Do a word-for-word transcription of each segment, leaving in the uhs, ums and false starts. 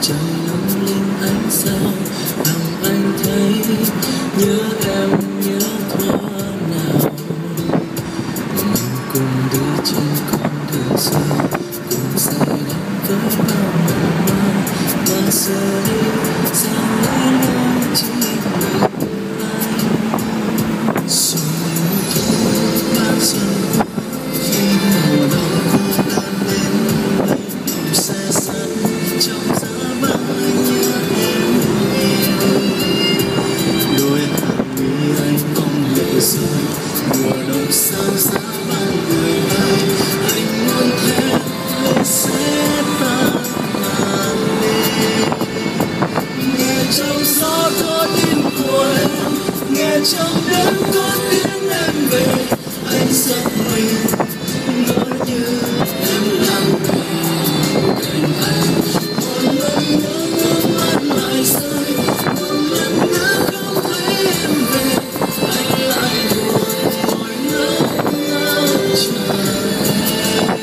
trời lung linh ánh sao làm anh thấy nhớ em nhớ thuở nào. Mình cùng đi trên con đường xưa, cùng say đắm với bao mộng mơ, mà giờ đây sao lẽ loi chỉ mình anh. Rồi một thôi ban xuân khi mùa đông lan lên lên cùng xe sắt trong giá bão nhớ em nhiều. Đôi hàng mi anh mong lệ rơi, mùa đông sao giá bao người ai anh muốn thế lệ sẽ tan màn đêm. Nghe trong gió có tiếng của em, nghe trong đêm có tiếng em về, anh giật mình ngỡ như em đang về cạnh anh. Một lần nữa nước mắt lại rơi, một lần nữa không thấy em về, anh lại buồn ngồi ngỡ ngỡ chờ em.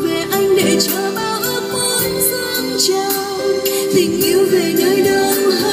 Tình yêu về nơi đâu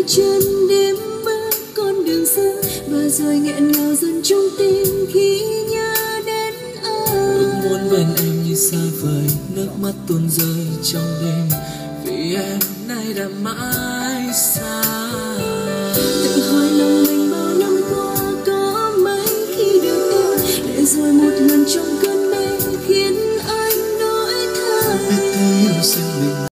chân đêm bước con đường xưa, và rồi nghẹn ngào dần trong tim khi nhớ đến anh. Ước muốn bên em như xa vời, nước mắt tuôn rơi trong đêm, vì em nay đã mãi xa.